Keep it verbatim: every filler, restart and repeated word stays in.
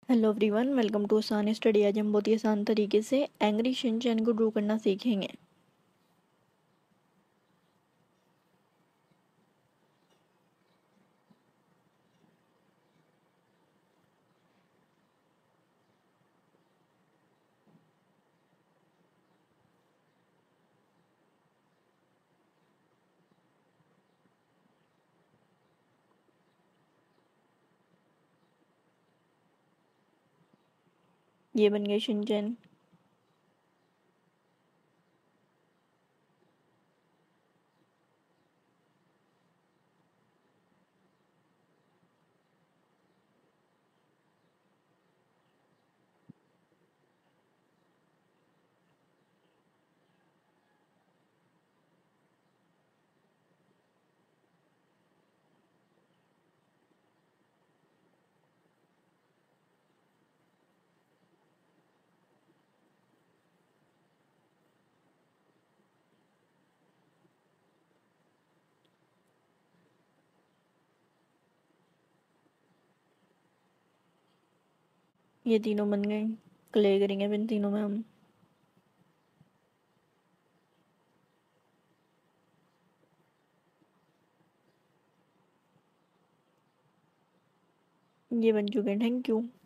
Hello everyone, welcome to Aasan study. आज हम बहुत ही आसान तरीके से एंग्री शिनचैन को ड्रॉ करना सीखेंगे। ये बन गया शिनचैन। ये तीनों बन गए। क्ले करेंगे अब इन तीनों में हम। ये बन चुके हैं। Thank you.